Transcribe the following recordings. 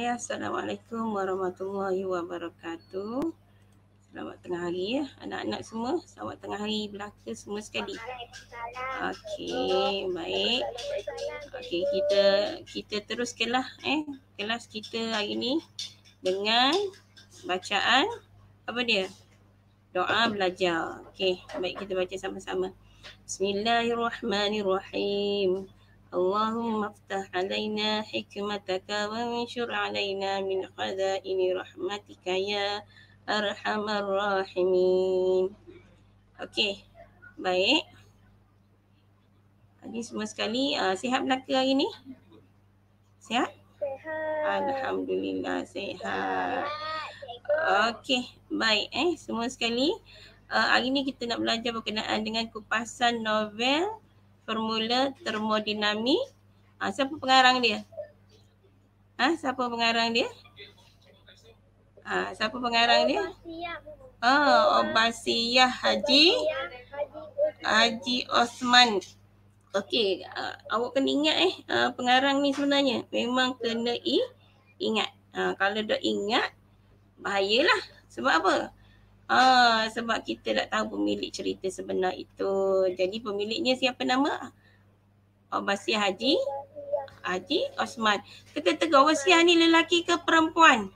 Assalamualaikum warahmatullahi wabarakatuh. Selamat tengah hari ya anak-anak semua. Selamat tengah hari belaka semua sekali. Okey, baik. Okey, kita teruskanlah kelas kita hari ni dengan bacaan apa dia? Doa belajar. Okey, baik kita baca sama-sama. Bismillahirrahmanirrahim. Allahumma aftah alaina hikmataka wa anshur alaina min khadaini rahmatika ya arhamar rahimin. Okey, baik. Hari semua sekali sihat belaka hari ni? Sihat? Sehat. Alhamdulillah sihat. Okey, baik semua sekali. Hari ni kita nak belajar berkenaan dengan kupasan novel Formula Termodinamik. Siapa pengarang dia? Siapa pengarang dia? Siapa pengarang dia? Obasiah Haji Osman. Okey, awak kena ingat pengarang ni sebenarnya. Memang kena ingat. Kalau dah ingat, bahayalah. Sebab apa? Sebab kita tak tahu pemilik cerita sebenar itu. Jadi pemiliknya siapa nama? Obasiah Haji Osman. Teka-teka, Obasiah ni lelaki ke perempuan?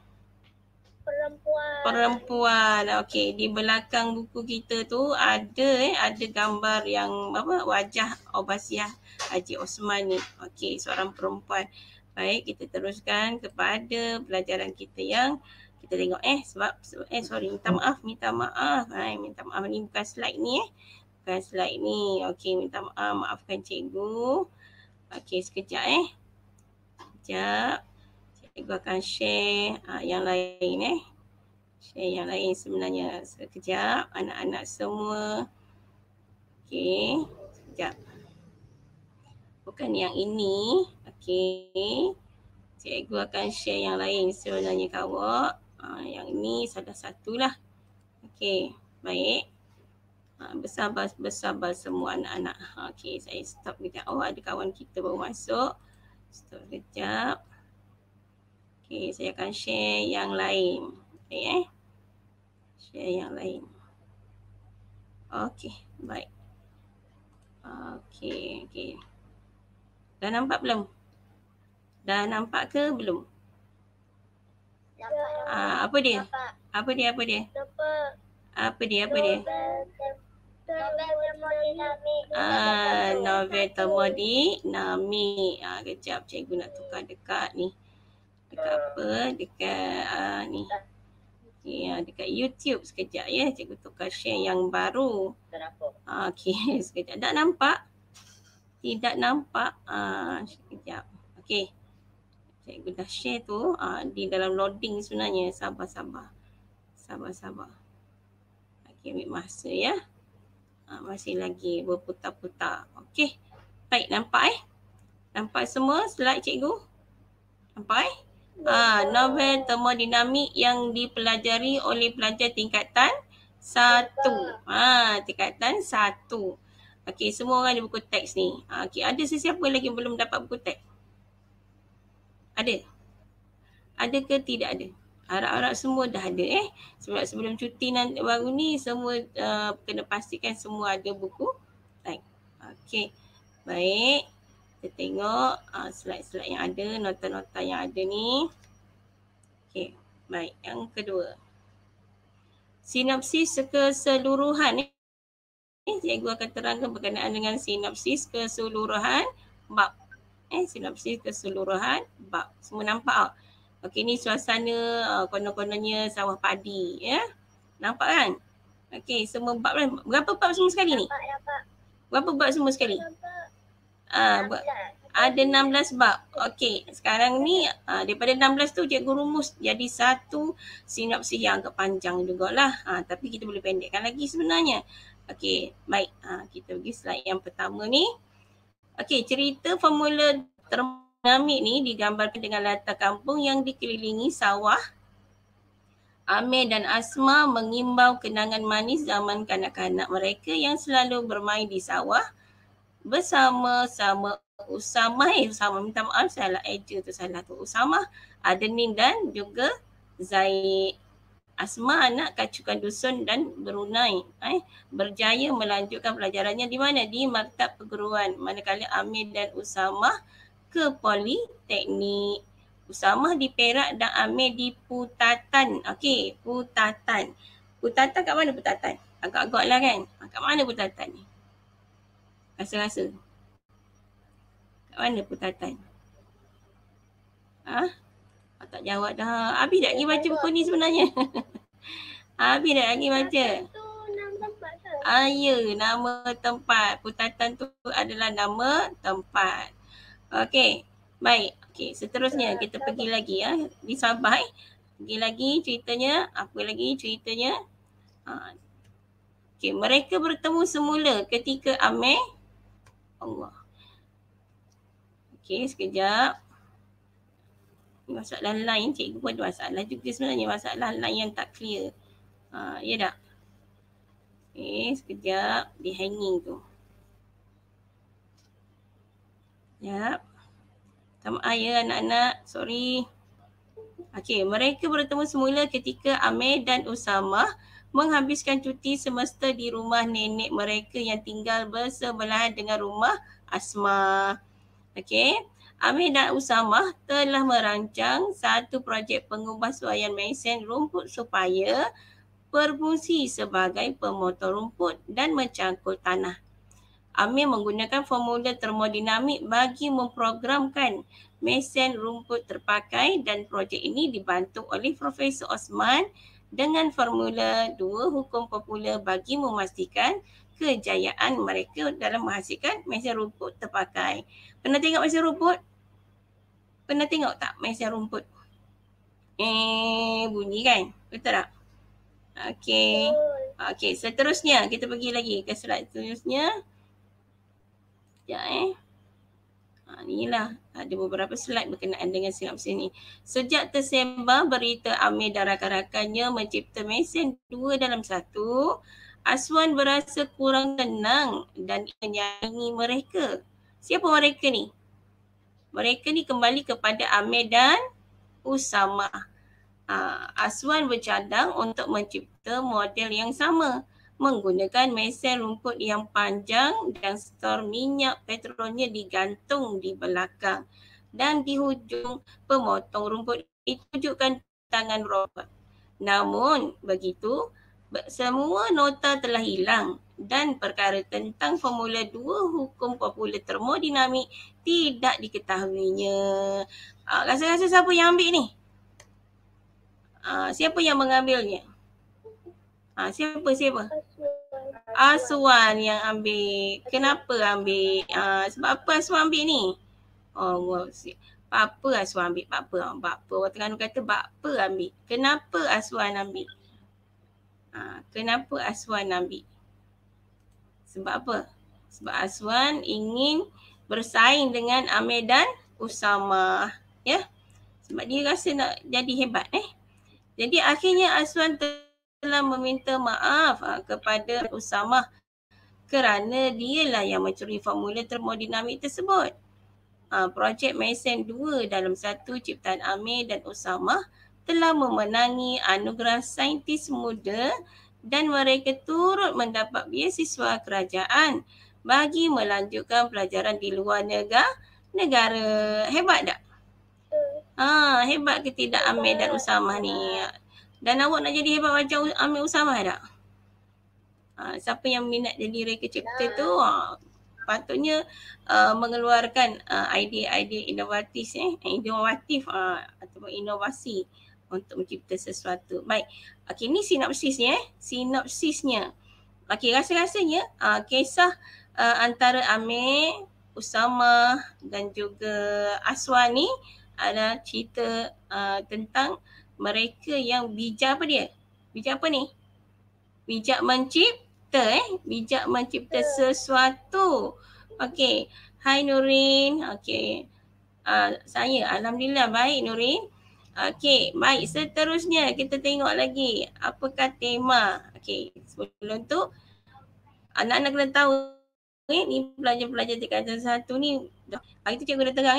Perempuan. Okey, di belakang buku kita tu ada gambar yang wajah Obasiah Haji Osman ni. Okey, seorang perempuan. Baik, kita teruskan kepada pelajaran kita yang kita tengok minta maaf. Minta maaf ni bukan slide ni bukan slide ni. Okey, minta maaf, maafkan cikgu. Okey, sekejap Sekejap. Cikgu akan share yang lain Share yang lain sebenarnya. Sekejap anak-anak semua. Okey, sekejap. Bukan yang ini. Okey. Cikgu akan share yang lain sebenarnya kat awak. Yang ini salah satulah. Okey, baik. Bersabar semua anak-anak. Okey, saya stop kejap. Ada kawan kita baru masuk. Stop kejap. Okey, saya akan share yang lain. Baik Share yang lain. Okey, baik. Okey. Dah nampak belum? Dah nampak ke belum? Apa dia? Apa dia? Novel termodinamik. Kejap cikgu nak tukar dekat ni. Dekat apa? Dekat ni. Okey, dekat YouTube sekejap ya. Cikgu tukar share yang baru. Okey, sekejap. Tak nampak? Tidak nampak? Sekejap. Okey. Cikgu dah share tu. Di dalam loading sebenarnya. Sabar. Okey, ambil masa ya. Masih lagi berputar-putar. Okey. Baik, nampak Nampak semua slide cikgu? Nampak novel termodinamik yang dipelajari oleh pelajar tingkatan 1. Tingkatan 1. Okey, semua orang ada buku teks ni. Okey, ada sesiapa lagi belum dapat buku teks? Ada? Ada ke tidak ada? Harap-harap semua dah ada Sebab sebelum cuti nanti baru ni semua kena pastikan semua ada buku teks. Okey. Baik. Kita tengok slide-slide yang ada, nota-nota yang ada ni. Okey. Baik, yang kedua. Sinopsis keseluruhan cikgu akan terangkan berkenaan dengan sinopsis keseluruhan bab. Sinopsis keseluruhan bab. Semua nampak tak? Okey, ni suasana konon-kononnya sawah padi Nampak kan? Okey, semua bab kan? Berapa bab semua sekali ni? Berapa bab semua sekali? Ada 16 bab. Okey, sekarang ni daripada 16 tu cikgu rumus jadi satu sinopsis yang agak panjang jugalah. Tapi kita boleh pendekkan lagi sebenarnya. Okey, baik. Kita pergi slide yang pertama ni. Okey, cerita formula termodinamik ni digambarkan dengan latar kampung yang dikelilingi sawah. Amir dan Asma mengimbau kenangan manis zaman kanak-kanak mereka yang selalu bermain di sawah bersama-sama Usamah, minta maaf salah eja tu salah tu. Usamah, Adenin dan juga Zaid. Asma anak kacukan dusun dan Brunei berjaya melanjutkan pelajarannya di mana? Di maktab perguruan. Manakala Amir dan Usamah ke Politeknik. Usamah di Perak dan Amir di Putatan. Okey, Putatan. Putatan kat mana Putatan? Agak-agak lah kan? Kat mana Putatan ni? Rasa-rasa. Kat mana Putatan? Tak jawab dah. Abi dah pergi baca buku ni sebenarnya. Abi dah lagi baca. Ya, nama tempat. Putatan tu adalah nama tempat. Okey. Baik. Okey, seterusnya kita pergi lagi ya. Di Sabah. Pergi lagi ceritanya. Apa lagi ceritanya? Okey, mereka bertemu semula ketika Amir. Allah. Okey, sekejap. Masalah lain, cikgu pun ada masalah juga sebenarnya. Masalah lain yang tak clear. Ya tak? Sekejap. Di hanging tu. Sekejap. Sama ya anak-anak. Sorry. Okey, mereka bertemu semula ketika Amir dan Usamah menghabiskan cuti semesta di rumah nenek mereka yang tinggal bersebelahan dengan rumah Asma. Okey, Amir dan Usamah telah merancang satu projek pengubah suaian mesin rumput supaya berfungsi sebagai pemotong rumput dan mencangkul tanah. Amir menggunakan formula termodinamik bagi memprogramkan mesin rumput terpakai dan projek ini dibantu oleh Profesor Osman dengan formula 2 hukum popular bagi memastikan kejayaan mereka dalam menghasilkan mesin rumput terpakai. Pernah tengok mesin rumput? Pernah tengok tak mesin rumput? Bunyi kan? Betul tak? Okey. Okey, seterusnya kita pergi lagi ke slide seterusnya. Sekejap inilah ada beberapa slide berkenaan dengan sinopsis ni. Sejak tersebar berita Amir dan rakan-rakannya mencipta mesin 2 dalam 1, Aswan berasa kurang tenang dan menyayangi mereka. Siapa mereka ni? Mereka ni kembali kepada Amir dan Usamah. Aswan bercadang untuk mencipta model yang sama menggunakan mesin rumput yang panjang dan stor minyak petrolnya digantung di belakang dan di hujung pemotong rumput ditunjukkan tangan robot. Namun begitu, semua nota telah hilang dan perkara tentang formula 2 hukum popular termodinamik tidak diketahuinya. Rasa-rasa siapa yang ambil ni? Siapa yang mengambilnya? Siapa? Aswan yang ambil. Kenapa ambil? Sebab apa Aswan ambil ni? Apa Aswan ambil? Apa? Orang Terengganu kata apa ambil? Kenapa Aswan ambil? Kenapa Aswan ambil? Sebab apa? Sebab Aswan ingin bersaing dengan Amir dan Usamah. Ya? Sebab dia rasa nak jadi hebat. Jadi akhirnya Aswan telah meminta maaf kepada Usamah kerana dialah yang mencuri formula termodinamik tersebut. Projek mesin 2 dalam 1 ciptaan Amir dan Usamah telah memenangi anugerah saintis muda dan mereka turut mendapat beasiswa kerajaan bagi melanjutkan pelajaran di luar negara. Hebat tak? Hebat ke tidak Amir dan Usamah ni? Dan awak nak jadi hebat macam Amir Usamah tak? Siapa yang minat jadi reka cipta tu, patutnya mengeluarkan idea-idea inovatif ataupun inovasi untuk mencipta sesuatu. Baik. Okey, ni sinopsisnya. Sinopsisnya. Okey, rasa-rasanya kisah antara Amir, Usamah dan juga Aswan ni adalah cerita tentang mereka yang bijak apa dia? Bijak apa ni? Bijak mencipta bijak mencipta sesuatu. Okey. Hai Nurin. Okey. Saya alhamdulillah baik Nurin. Okey, baik, seterusnya kita tengok lagi apakah tema. Okey, sebelum tu anak-anak kena tahu ni pelajar-pelajar tingkatan 1 ni. Hari tu cikgu dah terang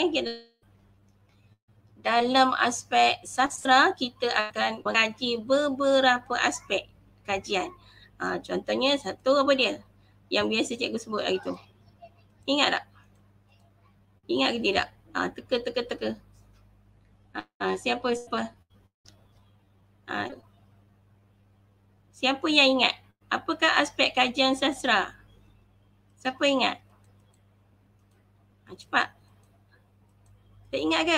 dalam aspek sastra kita akan mengkaji beberapa aspek kajian. Contohnya satu apa dia? Yang biasa cikgu sebut hari tu. Ingat tak? Ingat ke tidak? Teka. Siapa? Siapa yang ingat? Apakah aspek kajian sastra? Siapa ingat? Cepat. Tak ingat ke?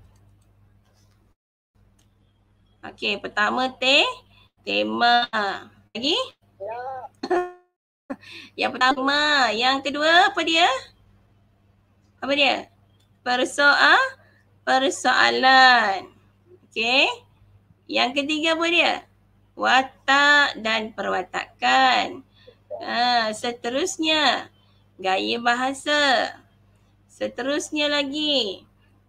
Okey, pertama tema. Lagi? Yang pertama. Yang kedua apa dia? Apa dia? Persoalan. Okey. Yang ketiga apa dia? Watak dan perwatakan. Seterusnya, gaya bahasa. Seterusnya lagi,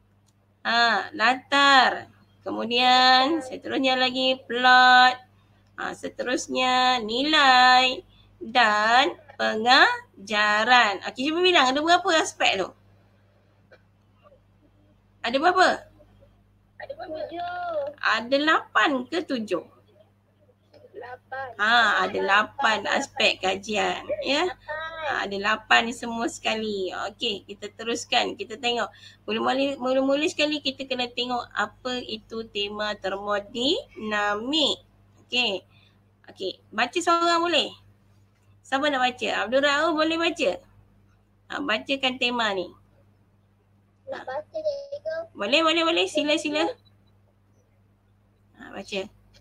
latar. Kemudian seterusnya lagi plot. Seterusnya nilai dan pengajaran. Okey, cuba bilang ada berapa aspek tu? Ada berapa? Ada 7. Ada 8 ke 7? 8. Ada 8 aspek kajian, ya. Ada 8 semua sekali. Okey, kita teruskan. Kita tengok. Mula-mula sekali kita kena tengok apa itu tema termodinamik. Okey. Baca seorang boleh? Siapa nak baca? Abdul Rauf boleh baca? Bacakan tema ni. Nak baca cikgu? Boleh. Sila. Baca.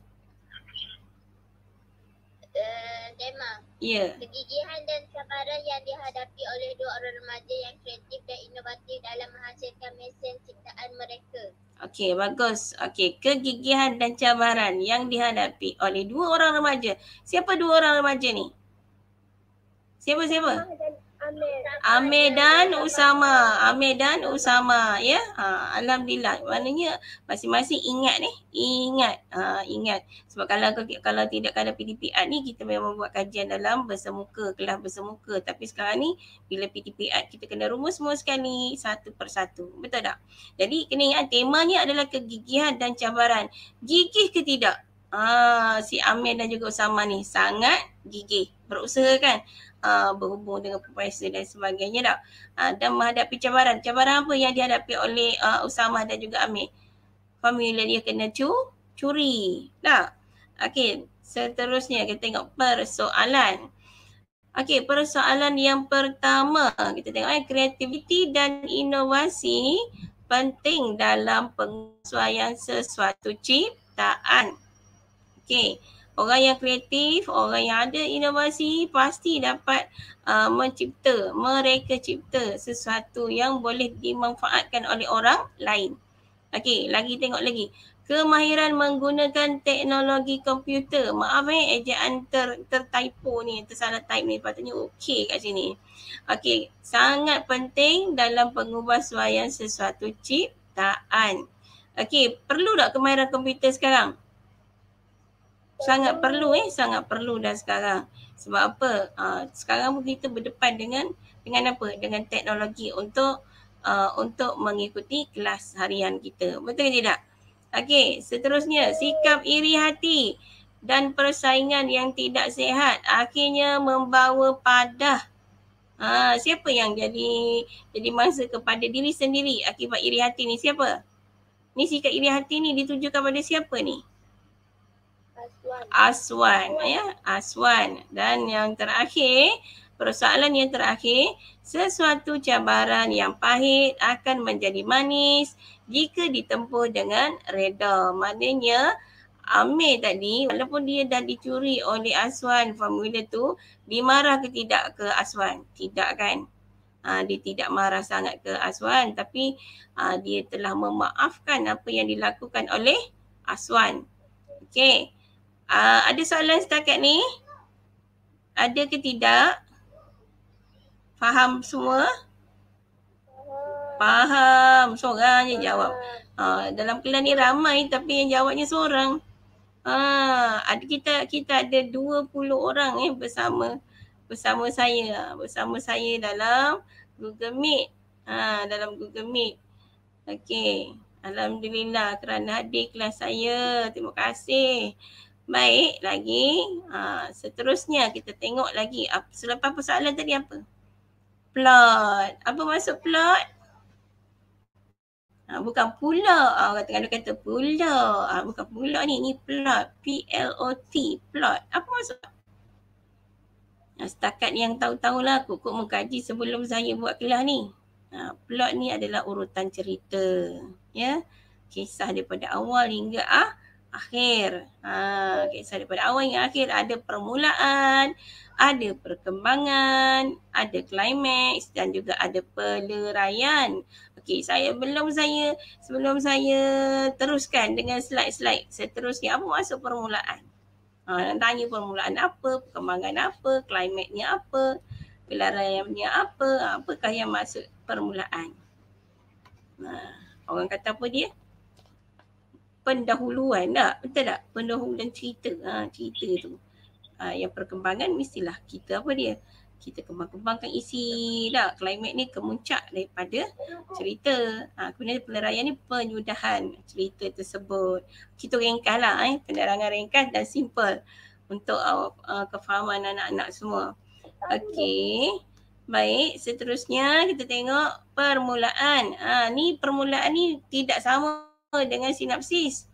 Tema. Ya. Kegigihan dan cabaran yang dihadapi oleh dua orang remaja yang kreatif dan inovatif dalam menghasilkan mesin ciptaan mereka. Okey, bagus. Okey, kegigihan dan cabaran yang dihadapi oleh dua orang remaja. Siapa dua orang remaja ni? Siapa? Amir dan Usama. Ya. Alhamdulillah. Maknanya masing-masing ingat ni. Ingat. Sebab kalau tidak ada PTPR ni, kita memang buat kajian dalam bersemuka, kelas bersemuka. Tapi sekarang ni bila PTPR kita kena rumus semua sekali satu persatu. Betul tak? Jadi kena ingat temanya adalah kegigihan dan cabaran. Gigih ke tidak? Si Amir dan juga Usama ni sangat gigih. Berusaha kan? Berhubung dengan profesor dan sebagainya tak. Dan menghadapi cabaran. Cabaran apa yang dihadapi oleh Usama dan juga Amir? Formula dia kena curi. Tak? Okey, seterusnya kita tengok persoalan. Okey, persoalan yang pertama. Kita tengok kreativiti dan inovasi penting dalam penyesuaian sesuatu ciptaan. Okey. Orang yang kreatif, orang yang ada inovasi pasti dapat mereka cipta sesuatu yang boleh dimanfaatkan oleh orang lain. Okey, tengok lagi. Kemahiran menggunakan teknologi komputer. Maaf ejaan tertypo ni, tersalah type ni. Patutnya okey kat sini. Okey, sangat penting dalam pengubahsuaian sesuatu ciptaan. Okey, perlu tak kemahiran komputer sekarang? Sangat perlu dah sekarang. Sebab apa? Sekarang kita berdepan dengan apa? Dengan teknologi untuk mengikuti kelas harian kita. Betul ke tidak? Okey, seterusnya sikap iri hati dan persaingan yang tidak sihat akhirnya membawa padah. Siapa yang jadi mangsa kepada diri sendiri akibat iri hati ni? Siapa? Ni sikap iri hati ni ditujukan pada siapa ni? Aswan. Dan yang terakhir, persoalan yang terakhir, sesuatu cabaran yang pahit akan menjadi manis jika ditempuh dengan reda. Maknanya Amir tadi, walaupun dia dah dicuri oleh Aswan formula tu, dimarah ke tidak ke Aswan? Tidak kan? Dia tidak marah sangat ke Aswan, tapi dia telah memaafkan apa yang dilakukan oleh Aswan. Okey. Ada soalan setakat ni? Ada ke tidak? Faham semua? Faham. Seorang je jawab. Dalam kelas ni ramai tapi yang jawabnya seorang. Kita ada 20 orang bersama bersama saya dalam Google Meet. Dalam Google Meet. Okey. Alhamdulillah kerana hadir kelas saya. Terima kasih. Baik, lagi. Seterusnya kita tengok lagi. Selepas persoalan tadi apa? Plot. Apa maksud plot? Bukan pula. Orang tengah kata pula. Bukan pula ni. Ni plot. P-L-O-T. Plot. Apa maksud? Setakat yang tahu-tahulah Kuk mengkaji sebelum saya buat kelas ni. Plot ni adalah urutan cerita. Ya. Kisah daripada awal hingga akhir. Kisah daripada awal hingga akhir. Ada permulaan, ada perkembangan, ada klimaks dan juga ada peleraian. Okey, sebelum saya teruskan dengan slide-slide seterusnya, apa maksud permulaan? Nak tanya permulaan apa, perkembangan apa, klimaksnya apa, peleraiannya apa, apakah yang maksud permulaan? Orang kata apa dia? Pendahuluan tak? Betul tak? Pendahuluan cerita. Cerita tu. Yang perkembangan mestilah kita apa dia? Kita kembang-kembangkan isi tak? Klimaks ni kemuncak daripada cerita. Kemudian peleraian ni penyudahan cerita tersebut. Kita ringkas lah penerangan ringkas dan simple untuk kefahaman anak-anak semua. Okey. Baik, seterusnya kita tengok permulaan. Ni permulaan ni tidak sama dengan sinopsis.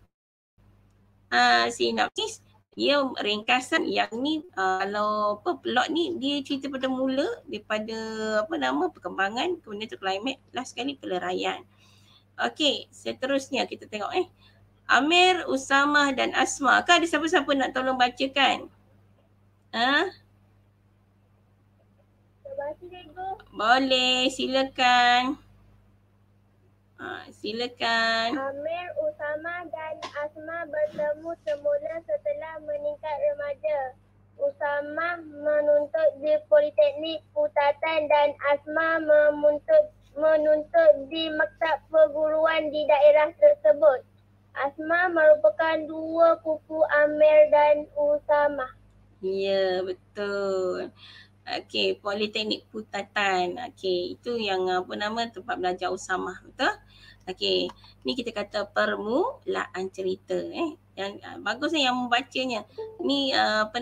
Sinopsis dia ringkasan, yang ni kalau plot ni dia cerita pada mula daripada perkembangan, kemudian tu klimaks, last sekali peleraian. Okey, seterusnya kita tengok Amir, Usamah dan Asma. Kan ada siapa-siapa nak tolong bacakan? Boleh, silakan. Silakan. Amir, Usamah dan Asma bertemu semula setelah meningkat remaja. Usamah menuntut di Politeknik Putatan dan Asma menuntut di maktab perguruan di daerah tersebut. Asma merupakan dua pupu Amir dan Usamah. Ya, betul. Okey, Politeknik Putatan. Okey, itu yang tempat belajar Usamah, betul? Okey, ni kita kata permulaan cerita. Yang bagusnya yang membacanya. Ni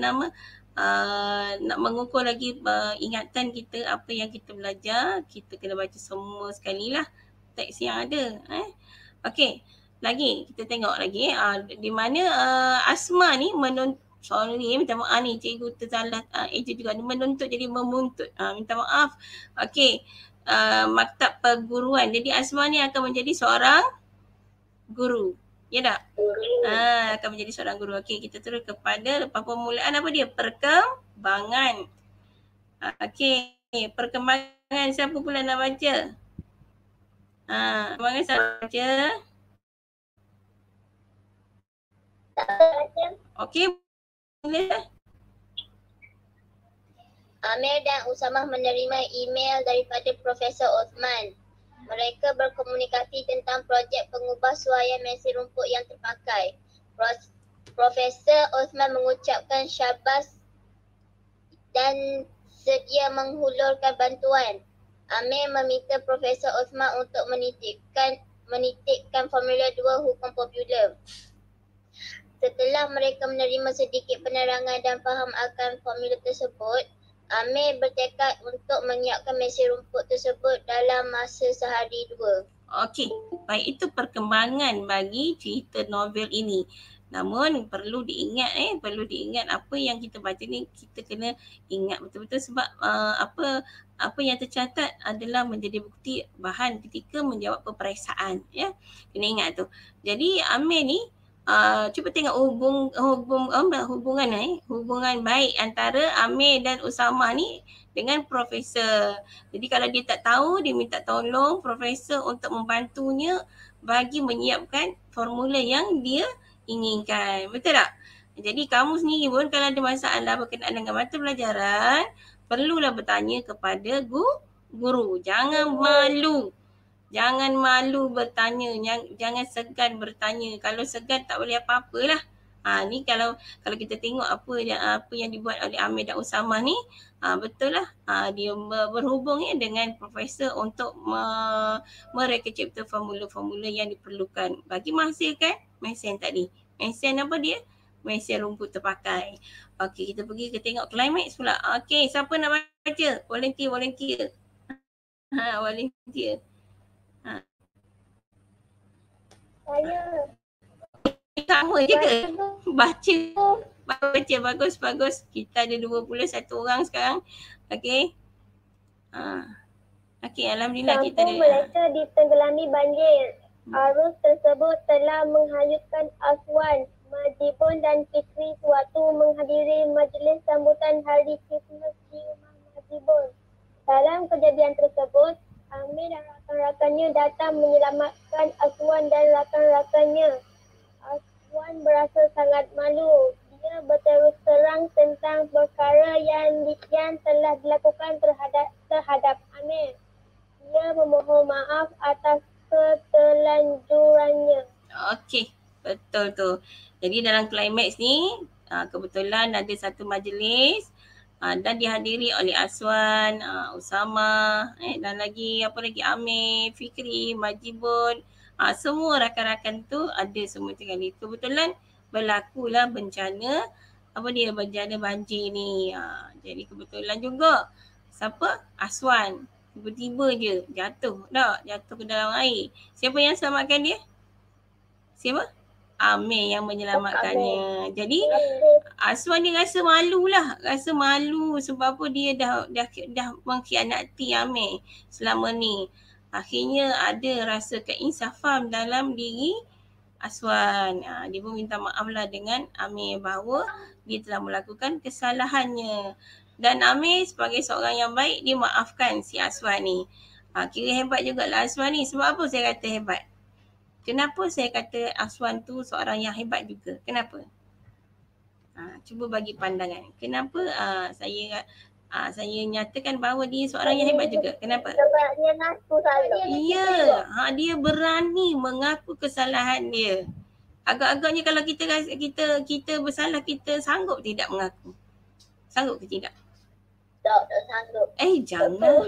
nak mengukur lagi ingatan kita apa yang kita belajar. Kita kena baca semua sekali lah teks yang ada. Okey, lagi kita tengok lagi di mana Asma ni minta maaf ni, cikgu tersalah itu juga menuntut jadi memuntut. Minta maaf. Okey. Maktab perguruan. Jadi Asma ni akan menjadi seorang guru. Ya tak? Akan menjadi seorang guru. Okey, kita terus kepada lepas permulaan apa dia? Perkembangan. Okey, perkembangan siapa pula nak baca? Perkembangan siapa baca? Okey. Amir dan Usamah menerima email daripada Profesor Osman. Mereka berkomunikasi tentang projek pengubah suaian mesin rumput yang terpakai. Profesor Osman mengucapkan syabas dan sedia menghulurkan bantuan. Amir meminta Profesor Osman untuk menitipkan Formula 2 Hukum Popular. Setelah mereka menerima sedikit penerangan dan faham akan formula tersebut, Amir bertekad untuk menyiapkan mesin rumput tersebut dalam masa sehari dua. Okey, baik, itu perkembangan bagi cerita novel ini. Namun perlu diingat apa yang kita baca ni, kita kena ingat betul-betul sebab apa yang tercatat adalah menjadi bukti bahan ketika menjawab peperiksaan, ya. Kena ingat tu. Jadi Amir ni cuba tengok hubungan baik antara Amir dan Usamah ni dengan profesor. Jadi kalau dia tak tahu, dia minta tolong profesor untuk membantunya bagi menyiapkan formula yang dia inginkan. Betul tak? Jadi kamu sendiri pun kalau ada masalah berkenaan dengan mata pelajaran, perlulah bertanya kepada guru. Jangan malu. Jangan malu bertanya, jangan segan bertanya. Kalau segan tak boleh apa-apalah. Ni kalau kita tengok apa yang dibuat oleh Amir dan Usamah ni, betul lah, dia berhubung ya dengan profesor untuk mereka cipta formula-formula yang diperlukan bagi menghasilkan mesin tadi. Mesin apa dia? Mesin rumput terpakai. Okey, kita pergi ke tengok climax pula. Okey, siapa nak baca? Volunteer. Volunteer. Saya. Sama je ke? Baca. Bagus. Kita ada 21 orang sekarang. Okey. Okey, alhamdulillah kita ada. Kampung mereka ditenggelami banjir. Arus tersebut telah menghanyutkan Aswan, Majibun dan Fikri sewaktu menghadiri majlis sambutan Hari Krismas di rumah Majibun. Dalam kejadian tersebut, Amir dan rakan-rakannya datang menyelamatkan Aswan dan rakan-rakannya. Aswan berasa sangat malu. Dia berterus terang tentang perkara yang telah dilakukan terhadap Amir. Dia memohon maaf atas keterlanjurannya. Okey, betul tu. Jadi dalam climax ni, kebetulan ada satu majlis dan dihadiri oleh Aswan, Usamah, dan lagi Amir, Fikri, Majibun. Semua rakan-rakan tu ada semua sekali. Kebetulan berlakulah bencana banjir ni. Jadi kebetulan juga siapa? Aswan. Tiba-tiba je jatuh ke dalam air. Siapa yang selamatkan dia? Siapa? Amir yang menyelamatkannya. Jadi Aswan dia rasa malu sebab apa dia dah mengkhianati Amir selama ni. Akhirnya ada rasa keinsafan dalam diri Aswan. Dia pun minta maaf lah dengan Amir bahawa dia telah melakukan kesalahannya. Dan Amir sebagai seorang yang baik, dia maafkan si Aswan ni. Kira hebat jugalah Aswan ni. Sebab apa saya kata hebat? Kenapa saya kata Aswan tu seorang yang hebat juga? Kenapa? Cuba bagi pandangan. Kenapa saya nyatakan bahawa dia seorang yang hebat juga? Kenapa? Sebab dia ngaku salah. Ya, dia berani mengaku kesalahan dia. Agak-agaknya kalau kita bersalah, kita sanggup tidak mengaku? Sanggup ke tidak? Tak sanggup. Jangan.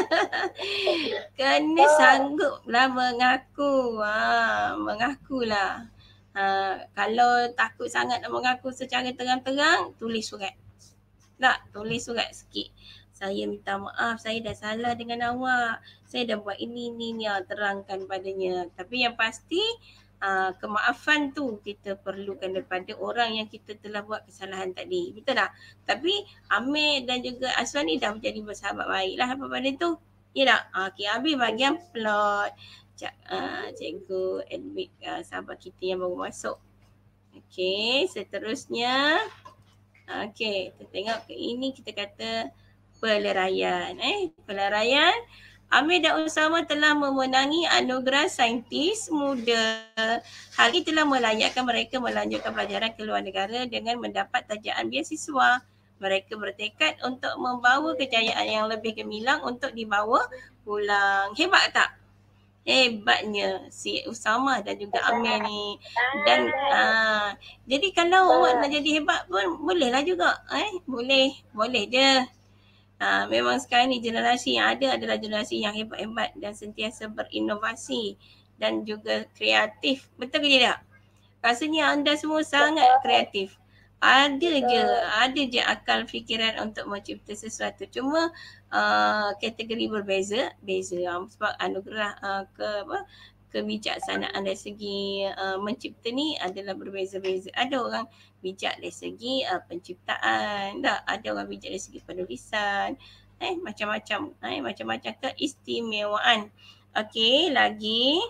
Kena sangguplah mengaku. Mengakulah. Kalau takut sangat nak mengaku secara terang-terang, tulis surat. Tulis surat sikit. Saya minta maaf, saya dah salah dengan awak. Saya dah buat ini, terangkan padanya. Tapi yang pasti, kemaafan tu kita perlukan daripada orang yang kita telah buat kesalahan tadi. Betul tak? Tapi Amir dan juga Aswan ni dah menjadi bersahabat baik lah pada tu. Ya tak? Okey, habis bahagian plot. Cikgu admit sahabat kita yang baru masuk. Okey, seterusnya. Okey, kita tengok ke ini, kita kata peleraian. Peleraian. Amir dan Usamah telah memenangi anugerah saintis muda. Hal ini telah melayakkan mereka melanjutkan pelajaran ke luar negara dengan mendapat tajaan beasiswa. Mereka bertekad untuk membawa kejayaan yang lebih gemilang untuk dibawa pulang. Hebat tak? Hebatnya si Usamah dan juga Amir ni. Dan jadi kalau awak nak jadi hebat pun bolehlah juga. Boleh je. Memang sekarang ni generasi yang ada adalah generasi yang hebat-hebat dan sentiasa berinovasi dan juga kreatif. Betul ke tidak? Rasanya anda semua sangat kreatif. Ada je akal fikiran untuk mencipta sesuatu. Cuma kategori berbeza. Sebab anugerah kebijaksanaan dari segi mencipta ni adalah berbeza-beza. Ada orang bijak dari segi penciptaan, ada orang bijak dari segi penulisan, macam-macam keistimewaan. Okey, lagi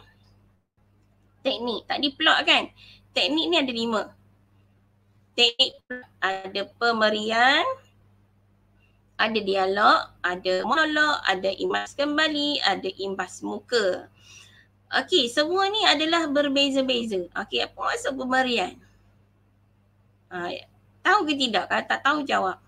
teknik. Tadi plot kan? Teknik ni ada 5. Teknik ada pemberian, ada dialog, ada monolog, ada imbas kembali, ada imbas muka. Okey, semua ni adalah berbeza-beza. Okey, apa maksud pemberian? Tahu ke tidak? Kalau tak tahu jawab.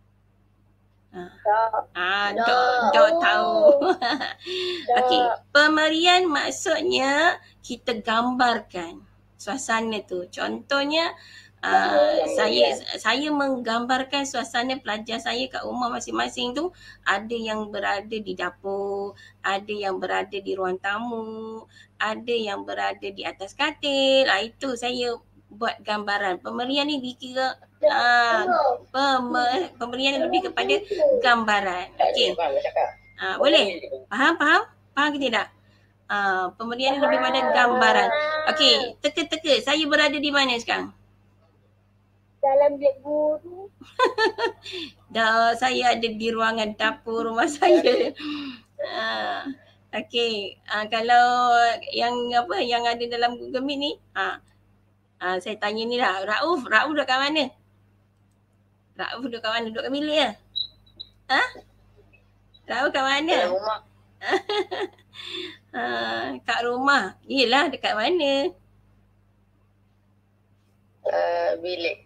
Dok tahu. Okey, pemberian maksudnya kita gambarkan suasana tu. Contohnya Saya menggambarkan suasana pelajar saya kat rumah masing-masing tu. Ada yang berada di dapur, ada yang berada di ruang tamu, ada yang berada di atas katil. Itu saya buat gambaran. Pemberian ni dikira pemberian yang lebih kepada gambaran. Okey. Boleh? Faham? Faham ke tidak? Pemberian ni lebih pada gambaran. Okey, teka-teka. Saya berada di mana sekarang? Dalam bilik guru. Saya ada di ruangan dapur rumah saya. Okey, kalau yang ada dalam Google Meet ni, saya tanya ni lah, Rauf duduk kat mana? Rauf duduk kat mana? Duduk kat bilik ke? Rauf kat mana? Kat rumah. Kat rumah. Yelah, dekat mana? Bilik.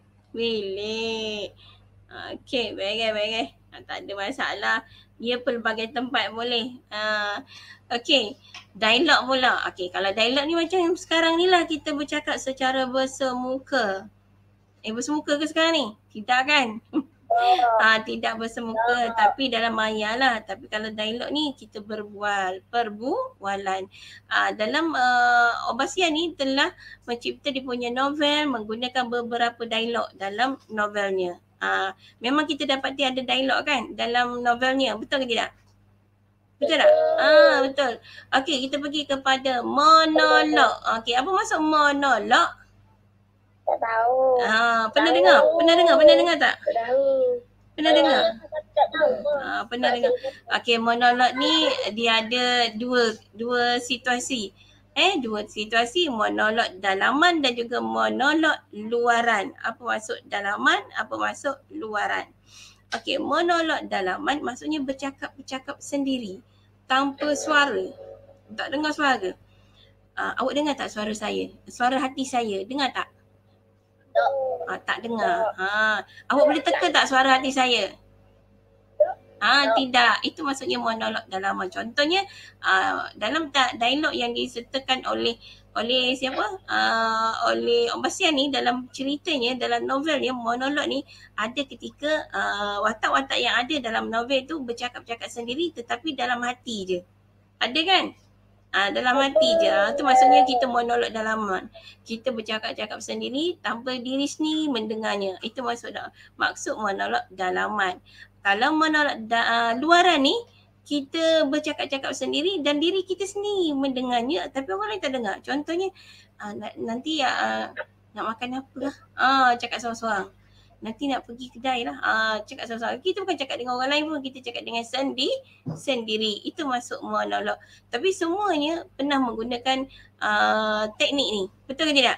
Okey, baik. Tak ada masalah. Dia pelbagai tempat boleh. Okey, dialog pula. Okey, kalau dialog ni macam sekarang ni lah kita bercakap secara bersemuka. Bersemuka ke sekarang ni? Tidak kan? Tidak bersemuka, tapi dalam maya lah. Tapi kalau dialog ni kita perbualan. Dalam Obasian ni telah mencipta dia punya novel menggunakan beberapa dialog dalam novelnya. Memang kita dapati ada dialog kan dalam novelnya, betul ke tidak? Betul tak? Betul. Okey, kita pergi kepada monolog. Okey, apa maksud monolog? Tak tahu. Pernah dengar tak? Tak tahu. Pernah dengar? Tak tahu. Pernah dengar. Okey, monolog ni dia ada dua situasi. Dua situasi, monolog dalaman dan juga monolog luaran. Apa maksud dalaman? Apa maksud luaran? Okey, monolog dalaman maksudnya bercakap sendiri tanpa suara. Tak dengar suara. Awak dengar tak suara saya? Suara hati saya, dengar tak? Tak dengar. Awak boleh teka tak suara hati saya? Tidak. Itu maksudnya monolog dalaman. Contohnya dalam dialog yang disertakan oleh siapa? Oleh Obasian ni dalam ceritanya, dalam novelnya, monolog ni ada ketika watak-watak yang ada dalam novel tu bercakap-cakap sendiri tetapi dalam hati je. Ada kan? Dalam hati je. Itu maksudnya kita monolog dalaman. Kita bercakap-cakap sendiri tanpa diri sendiri mendengarnya. Itu maksud monolog dalaman. Kalau monolog luaran ni, kita bercakap-cakap sendiri dan diri kita sendiri mendengarnya tapi orang lain tak dengar. Contohnya, nanti nak makan apa lah. Cakap seorang-seorang. Nanti nak pergi kedai lah. Cakap seorang-seorang. Kita bukan cakap dengan orang lain pun. Kita cakap dengan sendiri. Itu masuk monolog. Tapi semuanya pernah menggunakan teknik ni. Betul ke tidak?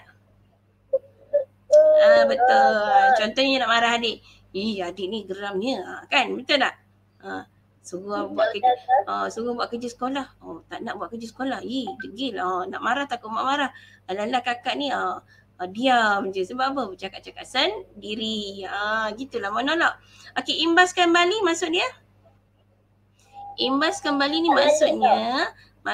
Betul. Contohnya nak marah adik. Adik ni geramnya. Kan? Betul tak? Suruh buat kerja sekolah. Tak nak buat kerja sekolah. Degil. Nak marah takut mak marah. Alah kakak ni diam je. Sebab apa? Bercakap-cakap sendiri. Gitulah monolog. Okey, imbas kembali maksud dia? Imbas kembali ni maksudnya